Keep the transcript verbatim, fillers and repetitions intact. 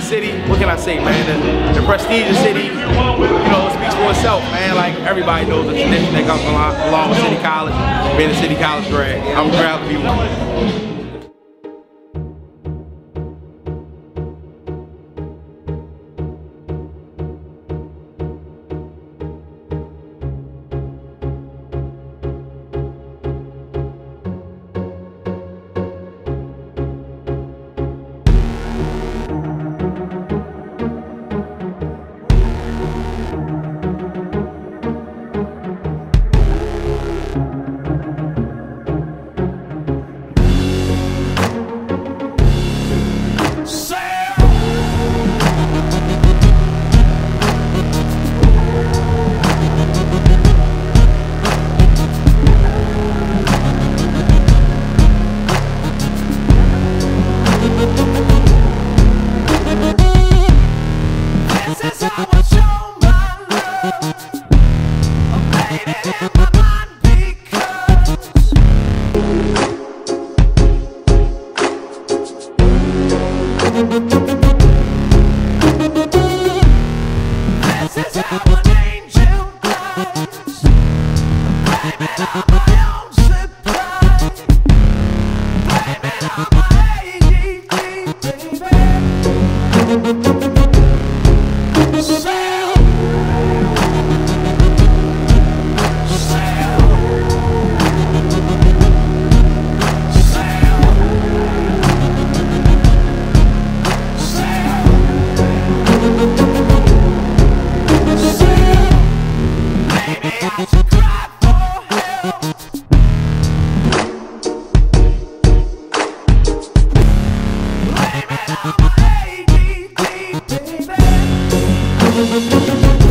city, what can I say, man? The, the prestige of the city, you know, it speaks for itself, man. Like, everybody knows the tradition that comes along, along with City College, being a City College grad. I'm proud to be one. Baby.